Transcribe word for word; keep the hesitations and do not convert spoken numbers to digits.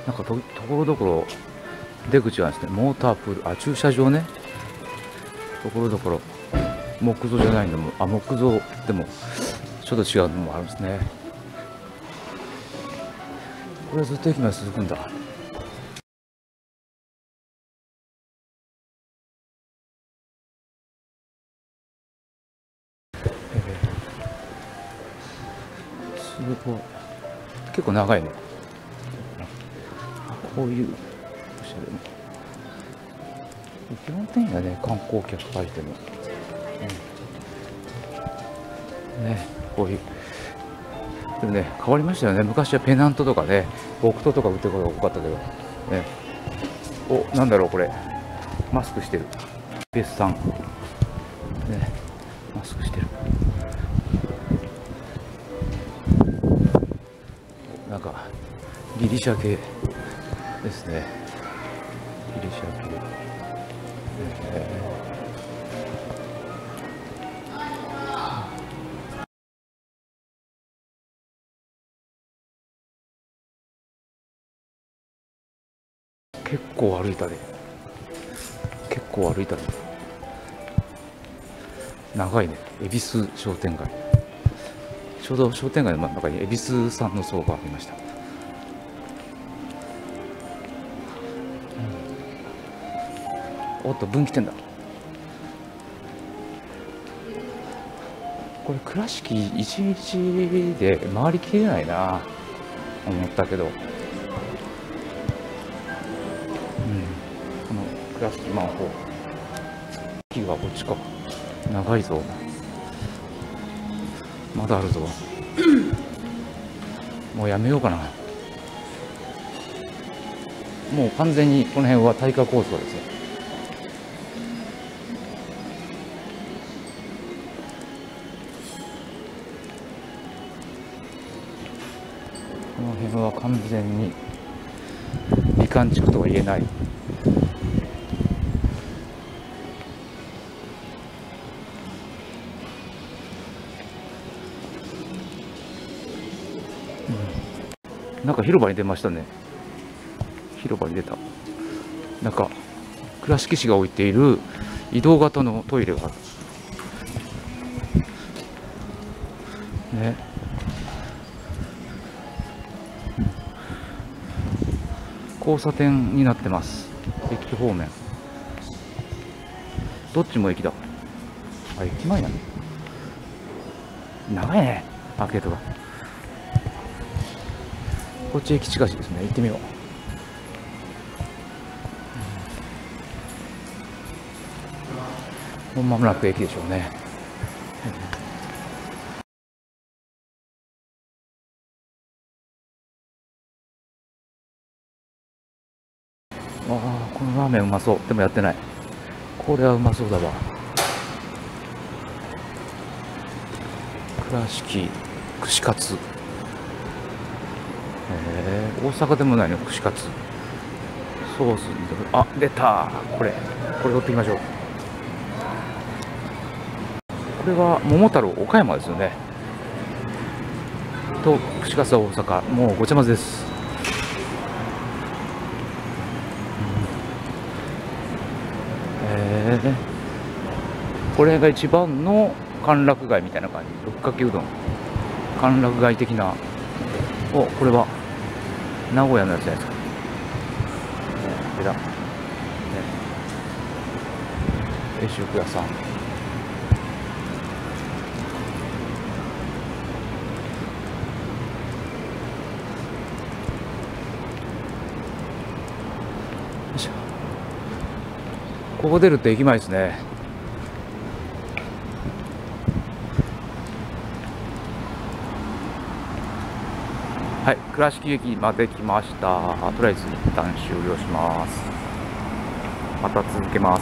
なんかとところどころ出口はですね、モータープール、あ、駐車場ね、ところどころ木造じゃないのも、あ、木造でもちょっと違うのもあるんですね。これはずっと駅まで続くんだ。すごい、結構長いね。こういうおしゃれな、基本的にはね、観光客相手の、うん、ね、こういうでもね、変わりましたよね。昔はペナントとかね、木刀とか売ってることが多かったけど、ね、お、なんだろうこれ、マスクしてるベースさん、ね、マスクしてる。なんかギリシャ系ですね。ギリシャ系、えー結構歩いたね。結構歩いたね。長いね。恵比寿商店街。ちょうど商店街の真ん中に恵比寿さんの層がありました。うん、おっと、分岐点だ。これ倉敷いちにちで回りきれないな思ったけど、うん、この倉敷マンホール、木がこっちか、長いぞ、まだあるぞもうやめようかな。もう完全にこの辺は耐火構造ですよ。この辺は完全に美観地区とは言えない。うん、なんか広場に出ましたね。広場に出た。なんか倉敷市が置いている移動型のトイレがあるね。交差点になってます。駅方面、どっちも駅だ。あ、駅前なの。長いね、アーケードが。こっち駅近しですね。行ってみよう。もう間もなく駅でしょうね。ああ、このラーメンうまそう。でもやってない。これはうまそうだわ。倉敷串カツ。へえ、大阪でもないの串カツ。ソースに、あ、出た。これこれ取っていきましょう。これは桃太郎岡山ですよね。と串カツは大阪。もうごちゃ混ぜです。へえ、これが一番の歓楽街みたいな感じ。ぶっかけうどん、歓楽街的な。お、これは名古屋のやつじゃないですか。これだ、ね、定食屋さん。ここ出ると駅前ですね。はい、倉敷駅まで来ました。とりあえず一旦終了します。また続けます。